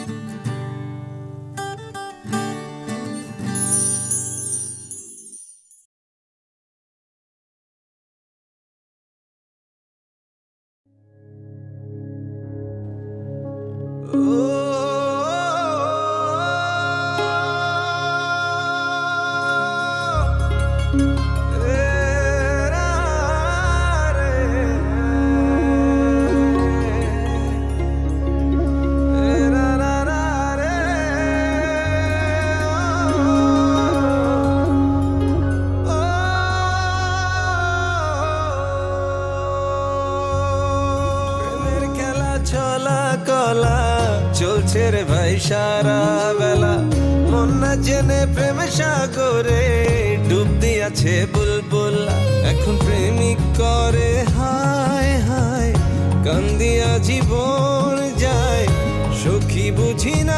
চলছে রে ভাই সারা বেলা, মন না জেনে প্রেম সাগরে ডুব দিয়াছে বুলবুল। এখন প্রেমিক করে হায় হায়, কান্দিয়া জীবন যায়। সখী বুঝি না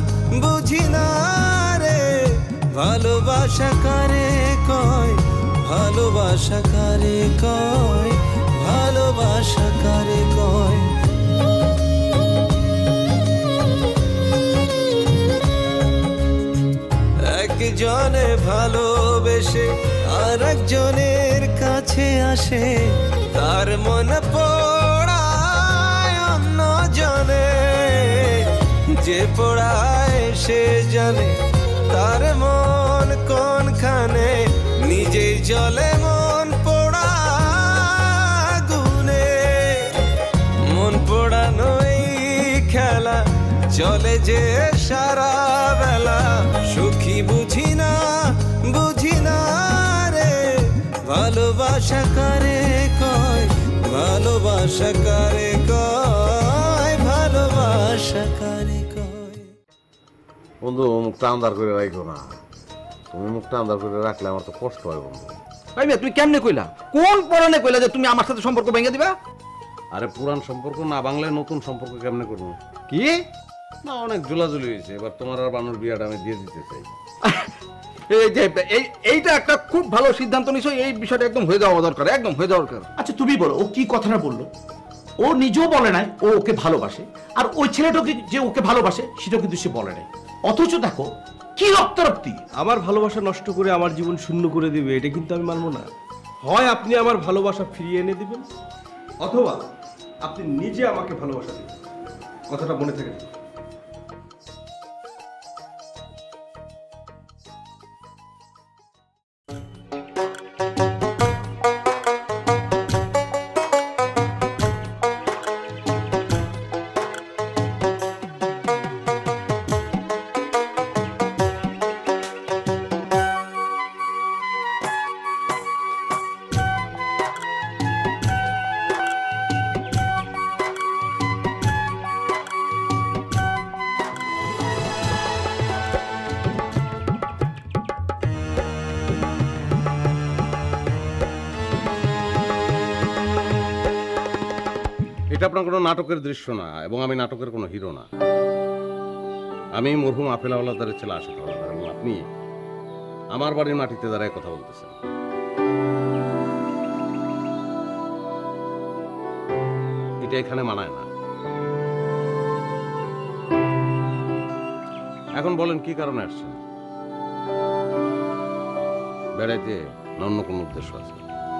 রে, ভালোবাসা কারে কয়, ভালোবাসা কারে কয়, ভালোবাসা কারে কয়। একজনে ভালোবেসে আর একজনের কাছে আসে, তার মন পড়ায় অন্য জনে। যে পড়ায় সে জানে তার মন কোনখানে, নিজেই জলে মন পোড়া গুনে। মন পোড়ানো এই খেলা চলে যে সারা বেলা, সুখী বুঝি না রে, ভালোবাসা কারে কয়, ভালোবাসা কারে কয়, ভালোবাসা কারে কয়। বন্ধু মুখটা আন্দার করে রাখো না, তুমি মুখটা আন্দার করে রাখলে আমার তো কষ্ট হয় বন্ধু। ভাই মিয়া তুমি কেমনে কইলা, কোন পরানে কইলা যে তুমি আমার সাথে সম্পর্ক ভেঙে দিবা? আরে পুরান সম্পর্ক না বাংলায় নতুন সম্পর্ক কেমনে করবো? কি না অনেক জোলাজুলি হয়েছে, এবার তোমার আর বানুর বিয়াটা আমি দিয়ে দিতে চাই। এইটা একটা খুব ভালো সিদ্ধান্ত নিছো, এই বিষয়টা একদম হয়ে যাওয়া দরকার, একদম হয়ে যাওয়া দরকার। আচ্ছা তুমি বলো, ও কি কথাটা বললো? ও নিজেও বলে নাই ও ওকে ভালোবাসে, আর ওই ছেলেটাকে যে ওকে ভালোবাসে সেটা কিন্তু সে বলে নাই। অথচ দেখো কি রক্তারক্তি। আমার ভালোবাসা নষ্ট করে আমার জীবন শূন্য করে দিবে, এটা কিন্তু আমি মানবো না। হয় আপনি আমার ভালোবাসা ফিরিয়ে এনে দিবেন, অথবা আপনি নিজে আমাকে ভালোবাসা দিবেন। কথাটা মনে থাকে। এটা আপনার কোনো নাটকের দৃশ্য না, এবং আমি নাটকের কোনো হিরো না। আমি মরহুম আফেল হাওলাদারের ছেলে আশিক হাওলাদার, এবং আপনি আমার বাড়ির মাটিতে দাঁড়ায় কথা বলতেছেন। এটা এখানে মানায় না। এখন বলেন কি কারণে আসছেন? বেড়াইতে না অন্য কোনো উদ্দেশ্য আছে?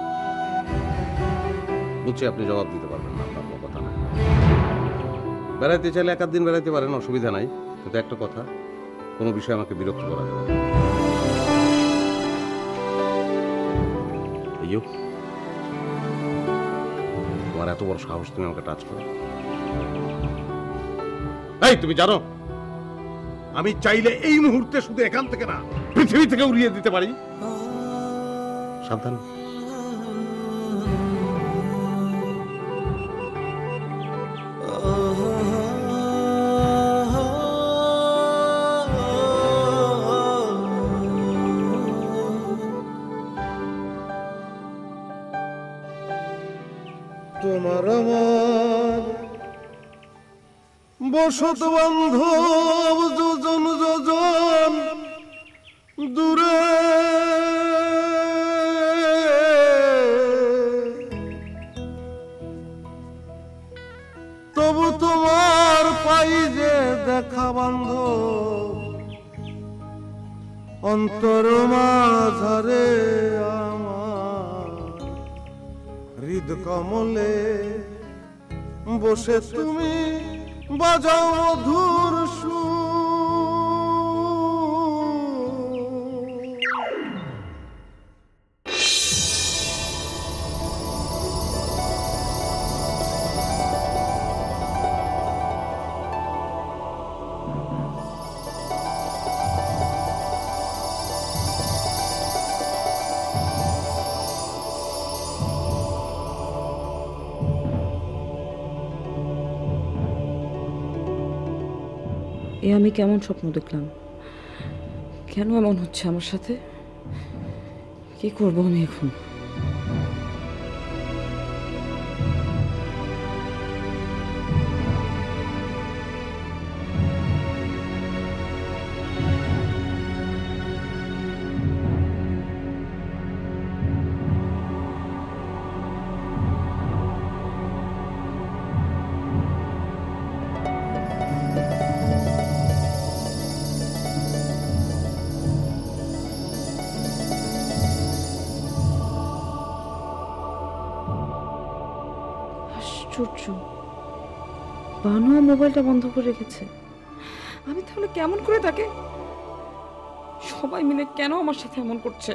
বুঝছি আপনি জবাব দিতে পারবেন না, আপনার কথা না। বেড়াইতে চাইলে এক দিন বেড়াইতে পারেন, অসুবিধা নাই, কিন্তু একটা কথা, কোনো বিষয়ে আমাকে বিরক্ত করা যাবে না। তোমার এত বড় সাহস, তুমি আমাকে টাচ করো? এই তুমি জানো আমি চাইলে এই মুহূর্তে শুধু এখান থেকে না, পৃথিবী থেকে উড়িয়ে দিতে পারি। সাবধান। তোমার আমার বসত বান্ধব যোজন যোজন দূরে, তবু তোমার পাই যে দেখা বান্ধব অন্তর মাঝারে আমার হৃদ কমলে বসে তুমি বাজাও মধুর সুর। এ আমি কেমন স্বপ্ন দেখলাম? কেন এমন হচ্ছে আমার সাথে? কি করব আমি এখন? আশ্চর্য, বানু মোবাইলটা বন্ধ করে রেখেছে। আমি তাহলে কেমন করে তাকে? সবাই মিলে কেন আমার সাথে এমন করছে?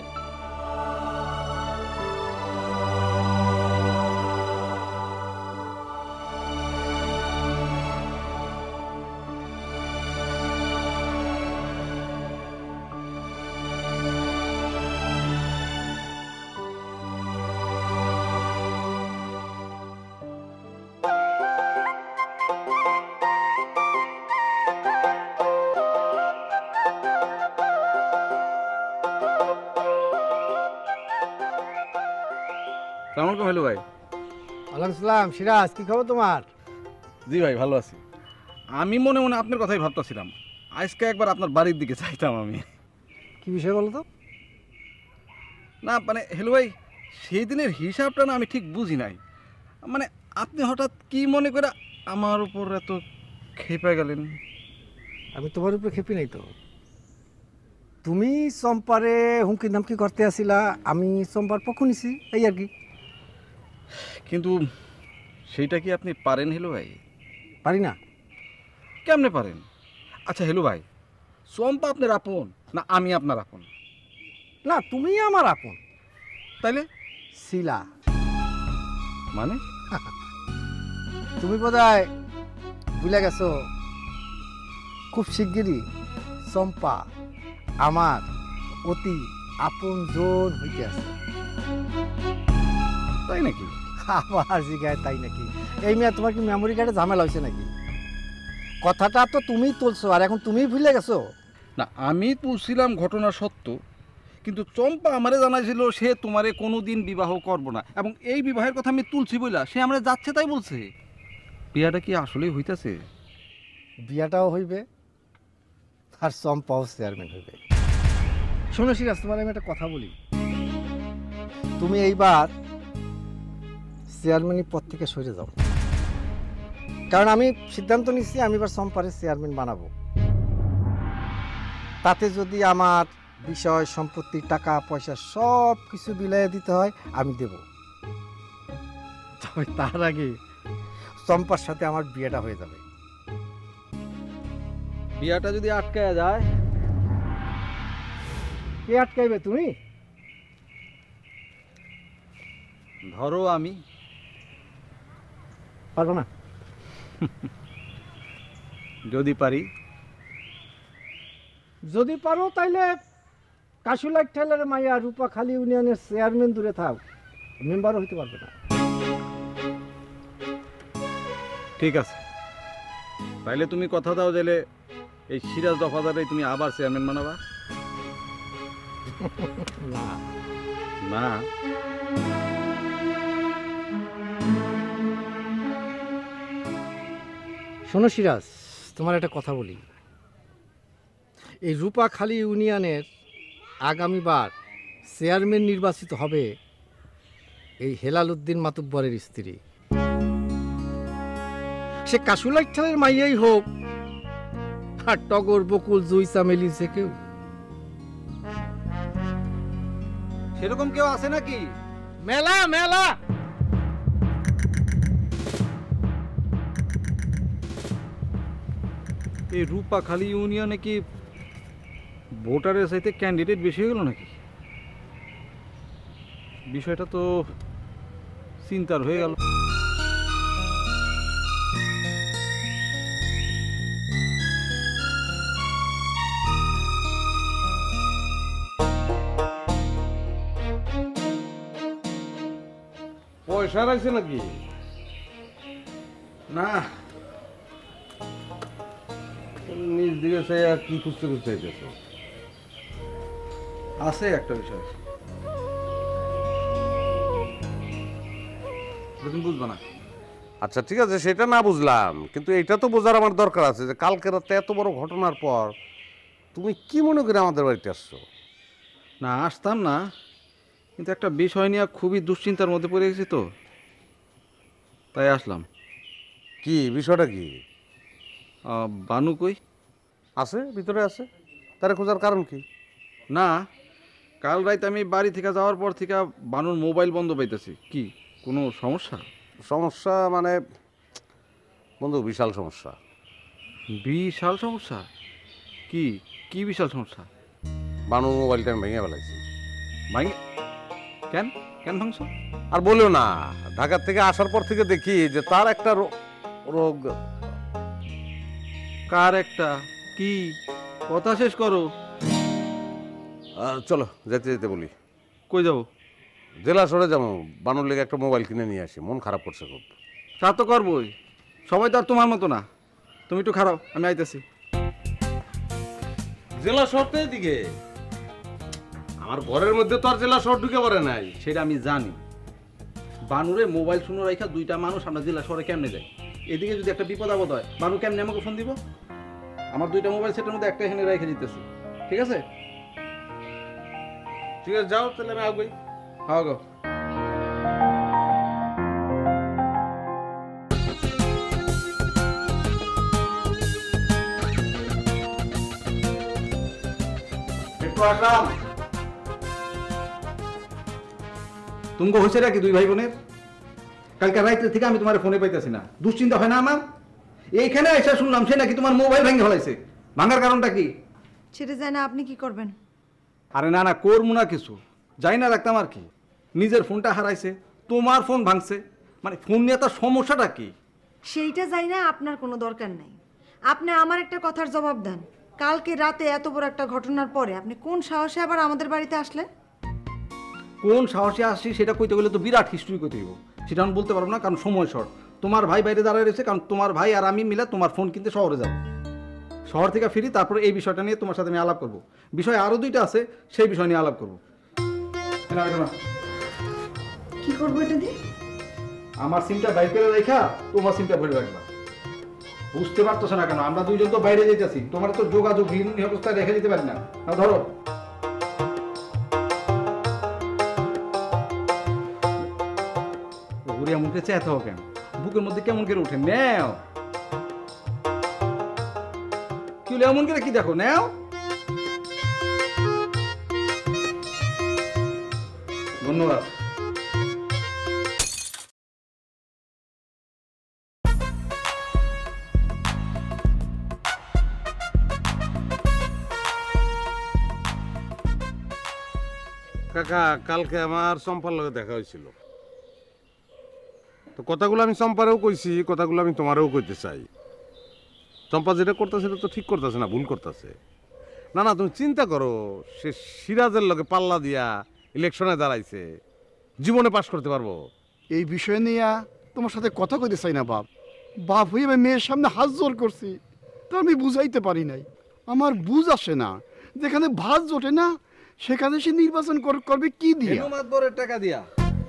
সালামালাইকুম হ্যালো ভাই। ওয়ালাইকুম আসসালাম। সিরাজ, কি খবর তোমার? জি ভাই ভালো আছি। আমি মনে মনে আপনার কথাই ভাবতেছিলাম, আজকে একবার আপনার বাড়ির দিকে চাইতাম আমি। কি বিষয় বলো তো? না মানে হ্যালো ভাই, সেই দিনের হিসাবটা না আমি ঠিক বুঝি নাই। মানে আপনি হঠাৎ কি মনে করে আমার উপর এত খেপে গেলেন? আমি তোমার উপরে খেপি নাই তো। তুমি চম্পারে হুমকি ধামকি করতে আসিলা, আমি চম্পার পক্ষ নিছি, এই আর কি। কিন্তু সেইটা কি আপনি পারেন হ্যালো ভাই? পারি না। কেমনে পারেন? আচ্ছা হ্যালো ভাই, চম্পা আপনার আপন না আমি আপনার আপন? না, তুমি আমার আপন। তাইলে শিলা মানে তুমি বোধহয় ভুলে গেছো, খুব শিগগিরই চম্পা আমার অতি আপন জন হইতে আছে। তাই নাকি? আবার জিগায় তাই নাকি? এই মেয়ে, তোমার কি মেমোরি কার্ডে ঝামেলা হয়েছে নাকি? কথাটা তো তুমিই তুলছো, আর এখন তুমিই ভুলে গেছো। না আমি তুলছিলাম ঘটনা সত্য, কিন্তু চম্পা আমারে জানাইছিল সে তোমারে কোনোদিন বিবাহ করব না, এবং এই বিবাহের কথা আমি তুলছি বইলা সে আমরা যাচ্ছে তাই বলছে। বিয়াটা কি আসলেই হইতাছে? বিয়াটাও হইবে আর চম্পাও চেয়ারম্যান হইবে। শোনো সিরাজ, তোমার আমি একটা কথা বলি। তুমি এইবার চেয়ারম্যানের পদ থেকে সরে যাও, কারণ আমি সিদ্ধান্ত নিচ্ছি আমি এবার চম্পারে চেয়ারম্যান বানাবো। তাতে যদি আমার বিষয় সম্পত্তি টাকা পয়সা সব কিছু বিলাইয়া দিতে হয় আমি দেব, তবে তার আগে চম্পার সাথে আমার বিয়েটা হয়ে যাবে। বিয়াটা যদি আটকায়া যায়? কে আটকাইবে? তুমি? ধরো আমি পারবো না। যদি পারি? যদি পারো তাইলে কাশুলাইট ঠেলার মাইয়া রূপাখালী ইউনিয়নের চেয়ারম্যান দূরে থাক, মেম্বারও হইতে পারবে না। ঠিক আছে, তাইলে তুমি কথা দাও যে এই সিরাজ দফাদারে তুমি আবার চেয়ারম্যান বানাবা? না না? শোনো সিরাজ, তোমার একটা কথা বলি। এই রূপাখালী ইউনিয়নের আগামীবার চেয়ারম্যান নির্বাচিত হবে এই হেলাল উদ্দিন মাতুব্বরের স্ত্রী। সে কাশুলাইট ঠেলার মাইয়াই হোক আর টগর বকুল জুই চামেলিছে কেউ? সেরকম কেউ আছে নাকি? মেলা মেলা। এই রূপাখালী ইউনিয়নে কি ভোটারের চাইতে ক্যান্ডিডেট বেশি হয়ে গেল নাকি? বিষয়টা তো চিন্তার হয়ে গেল। পয়সা রাখছে নাকি? না, নিজ দিকে চাই আর কি খুঁজতে খুঁজতে চাইতেছ? আছে একটা বিষয়, তুমি বুঝবা না। আচ্ছা ঠিক আছে, সেটা না বুঝলাম, কিন্তু এটা তো বোঝার আমার দরকার আছে যে কালকে রাতে এত বড় ঘটনার পর তুমি কি মনে করে আমাদের বাড়িতে আসছো? না, আসতাম না, কিন্তু একটা বিষয় নিয়ে খুবই দুশ্চিন্তার মধ্যে পড়ে গেছি তো, তাই আসলাম। কি বিষয়টা? কি বানু কই? আছে, ভিতরে আছে। তারে খোঁজার কারণ কি? না, কাল রাতে আমি বাড়ি থেকে যাওয়ার পর থেকে বানুর মোবাইল বন্ধ পাইতেছি। কি কোনো সমস্যা? সমস্যা মানে বন্ধু, বিশাল সমস্যা। বিশাল সমস্যা? কি কি বিশাল সমস্যা? বানুর মোবাইলটা আমি ভেঙে ফেলাইছি। ভাই কেন কেন ভাঙছো? আর বলিও না, ঢাকা থেকে আসার পর থেকে দেখি যে তার একটা রোগ। কার একটা? কি কথা শেষ করো। চলো যেতে যেতে বলি। কই যাবো? জেলা শহরে যাবো, বানুর লেগে একটা মোবাইল কিনে নিয়ে আসি। মন খারাপ করছে খুব। তা তো করবোই, সবাই তো আর তোমার মতো না। তুমি একটু খারাপ, আমি আইতেছি। জেলা শহরটা এদিকে, আমার ঘরের মধ্যে তো আর জেলা শহর ঢুকে পড়ে নাই। সেটা আমি জানি। বানুরে মোবাইল শুনে রাখা দুইটা মানুষ আমরা জেলা শহরে কেমনে যাই? এদিকে যদি একটা বিপদ আপদ হয়, বানু কেমনে আমাকে ফোন দিব? আমার দুইটা মোবাইল সেটের মধ্যে একটা এখানে রেখে দিতেছি, ঠিক আছে? ঠিক আছে, যাও তাহলে, আমি আগেই। হ্যাঁ গো। একটু আসলাম। তুমি হয়েছে নাকি দুই ভাই বোনের? কালকে রাত্রে থেকে আমি তোমার ফোনে পাইতেছি না, দুশ্চিন্তা হয় না আমার? এইখানে এসে শুনলাম সে নাকি তোমার মোবাইল ভেঙে ফেলাইছে। ভাঙার কারণটা কি? ছেড়ে যায় না, আপনি কি করবেন? আরে না না, করবো না কিছু, যাই না রাখতাম আর কি। নিজের ফোনটা হারাইছে, তোমার ফোন ভাঙছে, মানে ফোন নিয়ে তার সমস্যাটা কি? সেইটা যাই না, আপনার কোনো দরকার নাই। আপনি আমার একটা কথার জবাব দেন। কালকে রাতে এত বড় একটা ঘটনার পরে আপনি কোন সাহসে আবার আমাদের বাড়িতে আসলেন? কোন সাহসে আসছি সেটা কইতে গেলে তো বিরাট হিস্ট্রি কইতে হইব, সেটা আমি বলতে পারবো না, কারণ সময় শর্ট। তোমার ভাই বাইরে দাঁড়ায় রয়েছে, কারণ তোমার ভাই আর আমি মিলে তোমার ফোন কিনতে শহরে যাব। শহর থেকে ফিরি, তারপরে এই বিষয়টা নিয়ে তোমার সাথে আমি আলাপ করবো। বিষয় আরও দুইটা আছে, সেই বিষয় নিয়ে আলাপ করবো। কি করবো এটা দিয়ে? আমার সিমটা বাইর করে রেখা তোমার সিমটা ভরে রাখবা। বুঝতে পারতেছ না কেন? আমরা দুইজন তো বাইরে যেতেছি, তোমার তো যোগাযোগহীন অবস্থায় রেখে দিতে পারি না। ধরো, ঘুরিয়া মুখে চেয়ে থাকো কেন? বুকের মধ্যে কেমন করে উঠে? নেও, কি হলো এমন করে? কি দেখো, নেও। ধন্যবাদ। কাকা, কালকে আমার চম্পার লগে দেখা হয়েছিল। তো কথাগুলো আমি চম্পারেও কইছি, কথাগুলো আমি তোমারও কইতে চাই। চম্পা যেটা করতেছে সেটা তো ঠিক করতেছে না, ভুল করতেছে। না না, তুমি চিন্তা করো, সে সিরাজের লগে পাল্লা দিয়া ইলেকশনে দাঁড়াইছে, জীবনে পাশ করতে পারবো? এই বিষয় নিয়ে তোমার সাথে কথা কইতে চাই না বাপ। বাপ হয়ে আমি মেয়ের সামনে হাত জোর করছি, তা আমি বুঝাইতে পারি নাই। আমার বুঝ আসে না, যেখানে ভাত জোটে না সেখানে সে নির্বাচন করবে কি দিয়ে? টাকা দিয়া।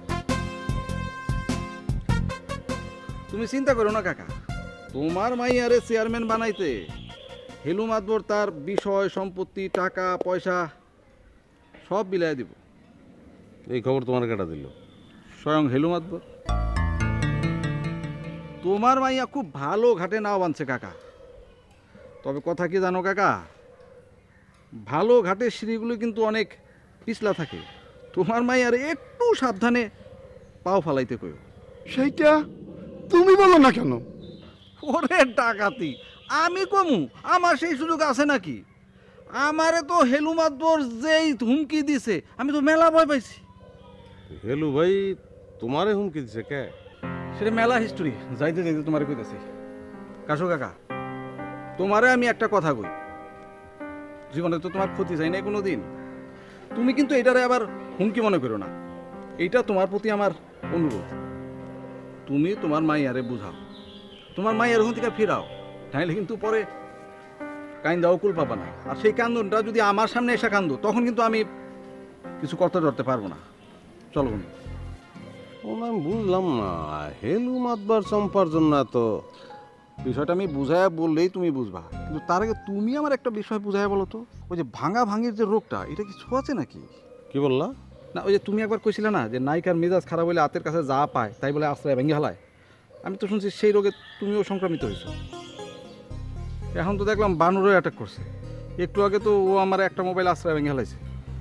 তুমি চিন্তা করো না কাকা, তোমার মাইয়ারে চেয়ারম্যান বানাইতে হেলু মাতবর তার বিষয় সম্পত্তি টাকা পয়সা সব বিলাই দিব। এই খবর তোমার কেটা দিল? স্বয়ং হেলু মাতবর। তোমার মাইয়া খুব ভালো ঘাটে নাও বানছে কাকা। তবে কথা কি জানো কাকা, ভালো ঘাটের সিঁড়িগুলো কিন্তু অনেক পিছলা থাকে। তোমার মাইয়ার একটু সাবধানে পাও ফালাইতে কইও। সেইটা তুমি বলো না কেন? ওরে ডাকাতি, আমি কমু? আমার সেই সুযোগ আছে নাকি? আমারে তো হেলু মাতবর যেই হুমকি দিছে, আমি তো মেলা ভয় পাইছি। হেলু ভাই তোমারে হুমকি দিছে কে? সেটা মেলা হিস্টোরি, যাইতে যাইতে তোমারে কইতাছি। কাশো কাকা, তোমারে আমি একটা কথা কই, জীবনে তো তোমার ক্ষতি চাই নাই কোনো দিন। তুমি কিন্তু এটারে আবার হুমকি মনে করো না, এইটা তোমার প্রতি আমার অনুরোধ। তুমি তোমার মাইয়ারে বুঝাও, তোমার মাইয়ার ওখান থেকে ফিরাও, তাইলে কিন্তু পরে কান্দা অকুল পাবা না। আর সেই কান্দনটা যদি আমার সামনে এসে কান্দো, তখন কিন্তু আমি কিছু করতে ধরতে পারবো না। চলো বন্ধু। আমি বুঝলাম না, হেলু মাতবার চম্পার জন্য তো বিষয়টা আমি বুঝাইয়া বললেই তুমি বুঝবা, কিন্তু তার আগে তুমি আমার একটা বিষয় বুঝাইয়া বলো তো। ওই যে ভাঙা ভাঙির যে রোগটা, এটা কি ছোঁয়াছে নাকি? কি বললা? না, ওই যে তুমি একবার কইছিলে না যে নায়িকার মেজাজ খারাপ হলে হাতের কাছে যা পায় তাই বলে আশ্রয় ভেঙে হালায়। আমি তো শুনছি সেই রোগে তুমিও সংক্রামিত হয়েছো। এখন তো দেখলাম বানরও অ্যাটাক করছে। একটু আগে তো ও আমার একটা মোবাইল আশ্রয় ভেঙে হালাইছে।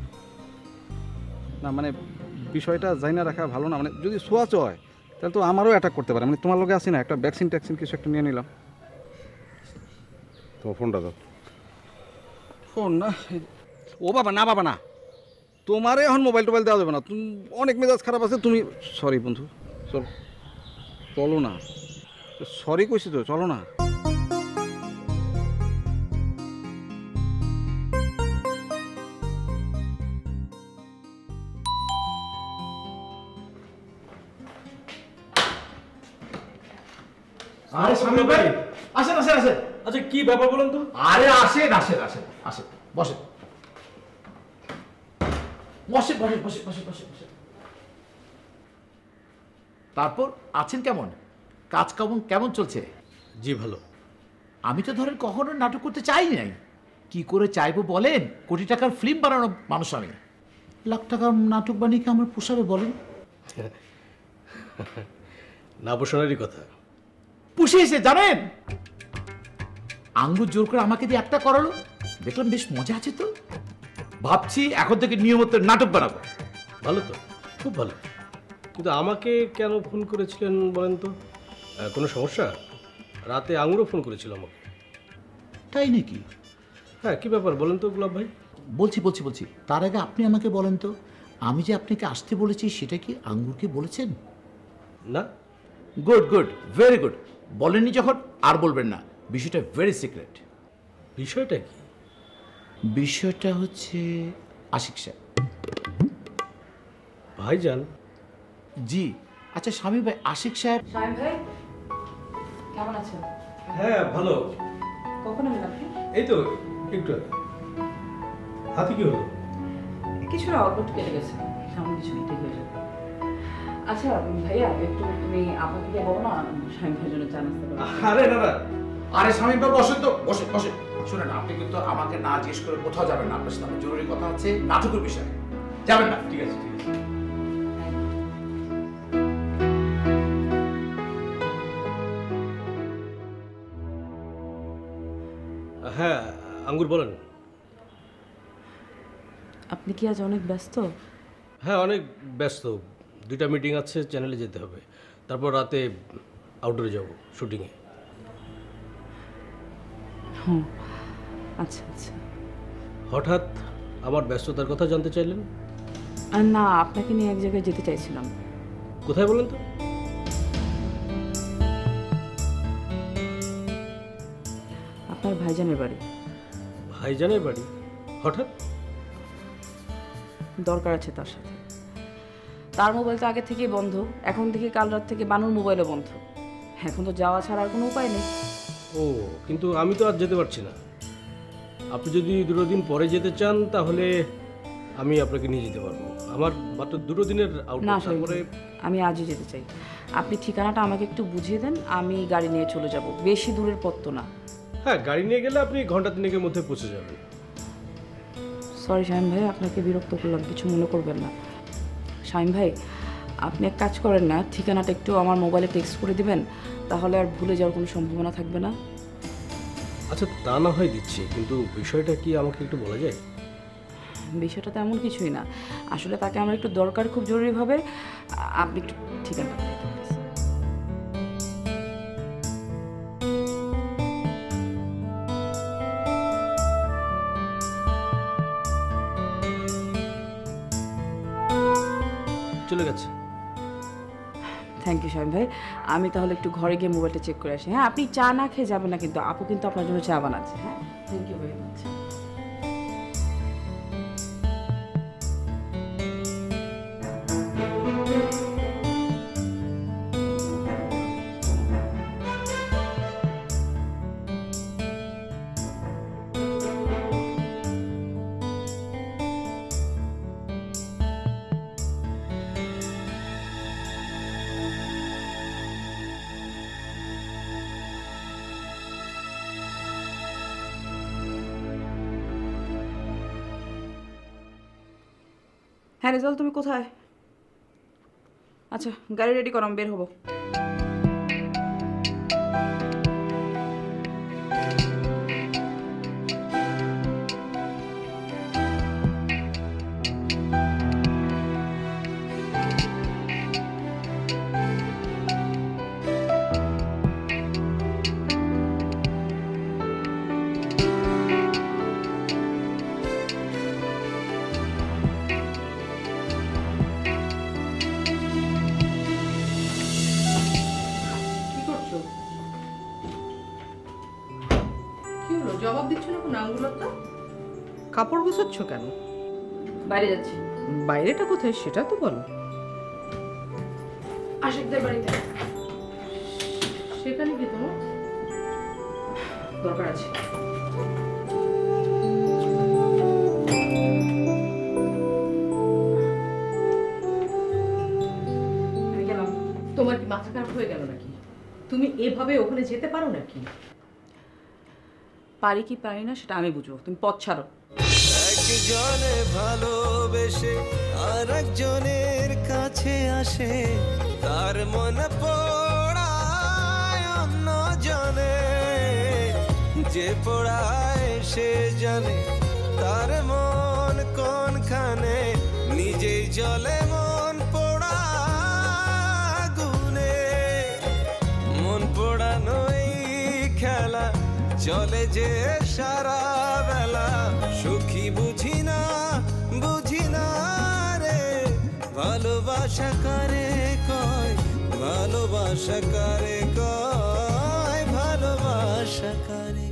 না মানে বিষয়টা জানি না রাখা ভালো না, মানে যদি ছোঁয়াচ হয় তাহলে তো আমারও অ্যাটাক করতে পারে। মানে তোমার লোকে আসি না, একটা ভ্যাকসিন ট্যাকসিন কিছু একটা নিয়ে নিলাম। তোমার ফোনটা দাও। ফোন না? ও বাবা, না বাবা না, তোমারে এখন মোবাইল টোবাইল দেওয়া যাবে না। তুমি অনেক মেজাজ খারাপ আছে তুমি। সরি বন্ধু, চলো চলো না, সরি কইছি তো, চলো না। আরে স্বামী ভাই, আসেন আসেন আসেন। আচ্ছা কি ব্যাপার বলেন তো? আরে আসেন আসেন আসেন আসেন, বসেন বসে বসে বসে বসে বসে বসে। তারপর আছেন কেমন? কাজ কেমন কেমন চলছে? জি ভালো। আমি তো ধরেন কখনো নাটক করতে চাই নাই। কি করে চাইবো বলেন? কোটি টাকার ফিল্ম বানানো মানুষ আমি। লাখ টাকার নাটক বানিয়ে কি আমার পোষাবে বলেন? না পোষণেরই কথা। পুষিয়েছে জানেন, আঙ্গুর জোর করে আমাকে দিয়ে একটা করালো, দেখলাম বেশ মজা আছে তো। ভাবছি এখন থেকে নিয়মিত নাটক বানাবো। ভালো তো, খুব ভালো। কিন্তু আমাকে কেন ফোন করেছিলেন বলেন তো? কোনো সমস্যা? রাতে আঙুরও ফোন করেছিল আমাকে। তাই নাকি? হ্যাঁ, কি ব্যাপার বলেন তো গুলাব ভাই? বলছি বলছি বলছি, তার আগে আপনি আমাকে বলেন তো, আমি যে আপনাকে আসতে বলেছি সেটা কি আঙ্গুরকে বলেছেন? না। Good good, very good. বলেননি যখন আর বলবেন না, বিষয়টা ভেরি সিক্রেট। বিষয়টা কি? বিষয়টা হচ্ছে আশিক সাহেব। ভাইজান? জি। আচ্ছা স্বামী ভাই, আশিক সাহেব। শাহিন ভাই কেমন আছেন? হ্যাঁ ভালো। কখন এলেন আপনি? এই তো একটু আগে। হাতে কি হলো? কিছু না, অল্প একটু কেটে গেছে, তেমন কিছু নেই, ঠিক হয়ে যাবে। আচ্ছা ভাইয়া, একটু তুমি আপনাকে বলো না শাহিন ভাইয়ের জন্য চা নাস্তা করো। আরে না না, আরে স্বামী ভাই বসেন তো, বসেন বসেন। শুনেন, আপনি কিন্তু আমাকে না জিজ্ঞেস করে কোথাও যাবেন না। আপনার সাথে আমার জরুরি কথা আছে নাটকের বিষয়ে। যাবেন না? ঠিক আছে ঠিক আছে। হ্যাঁ আঙ্গুর বলেন। আপনি কি আজ অনেক ব্যস্ত? হ্যাঁ অনেক ব্যস্ত, 2টা মিটিং আছে, চ্যানেলে যেতে হবে, তারপর রাতে আউটডোরে যাব শুটিংয়ে। হুম, আচ্ছা আচ্ছা। হঠাৎ আমার ব্যস্ততার কথা জানতে চাইলেন? আর না, আপনাকে নিয়ে এক জায়গায় যেতে চাইছিলাম। কোথায় বলেন তো? আপনার ভাইজানের বাড়ি। ভাইজানের বাড়ি? হঠাৎ? দরকার আছে তার সাথে। তার মোবাইল তো আগে থেকেই বন্ধ, এখন থেকে কাল রাত থেকে বানুর মোবাইলও বন্ধ। এখন তো যাওয়া ছাড়া আর কোনো উপায় নেই। ও, কিন্তু আমি তো আজ যেতে পারছি না। আপনি যদি 2 দিন পরে যেতে চান তাহলে আমি আপনাকে নিয়ে যেতে পারবো। আমার মাত্র 2 দিনের আউট। না তারপরে আমি আজই যেতে চাই। আপনি ঠিকানাটা আমাকে একটু বুঝিয়ে দেন, আমি গাড়ি নিয়ে চলে যাব। বেশি দূরের পথ তো না। হ্যাঁ, গাড়ি নিয়ে গেলে আপনি ঘন্টা 3-এর মধ্যে পৌঁছে যাবেন। সরি শাহিন ভাই, আপনাকে বিরক্ত করলাম, কিছু মনে করবেন না। শাহিন ভাই, আপনি এক কাজ করেন না, ঠিকানাটা একটু আমার মোবাইলে টেক্সট করে দিবেন, তাহলে আর ভুলে যাওয়ার কোনো সম্ভাবনা থাকবে না। আচ্ছা তা না হয় দিচ্ছি, কিন্তু বিষয়টা কি আমাকে একটু বলা যায়? বিষয়টা তো এমন কিছুই না, আসলে তাকে আমার একটু দরকার খুব জরুরিভাবে। আপনি একটু ঠিকানা চলে গেছে। থ্যাংক ইউ শামিম ভাই। আমি তাহলে একটু ঘরে গিয়ে মোবাইলটা চেক করে আসি। হ্যাঁ, আপনি চা না খেয়ে যাবেন না কিন্তু, আপু কিন্তু আপনার জন্য চা বানাচ্ছে। হ্যাঁ, থ্যাংক ইউ ভেরি মাচ। হ্যাঁ রেজাল্ট, তুমি কোথায়? আচ্ছা গাড়ি রেডি করো, আমি বের হবো। জবাব দিচ্ছ না কোন আঙ্গুলটা? কাপড় গোছাচ্ছ কেন? বাইরে যাচ্ছি। বাইরেটা কোথায় সেটা তো বলো। আশিকদের বাড়িতে। সেখানে কি তোমার দরকার আছে? আমি গেলাম। তোমার কি মাথা খারাপ হয়ে গেল নাকি? তুমি এভাবে ওখানে যেতে পারো নাকি? পারি কি পারি না সেটা আমি বুঝবো, তুমি পথ ছাড়ো। একজনে ভালোবেসে আর একজনের কাছে আসে, তার মনে পড়ায় অন্য জনে, যে পড়ায় সে জানে তার মন কোনখানে, নিজেই জলে মন পোড়া গুনে, মন পোড়ানোই খেলা চলে যে সারা বেলা, সুখী বুঝি না রে, ভালোবাসা কারে কয়, ভালোবাসা কারে কয়, ভালোবাসা কারে।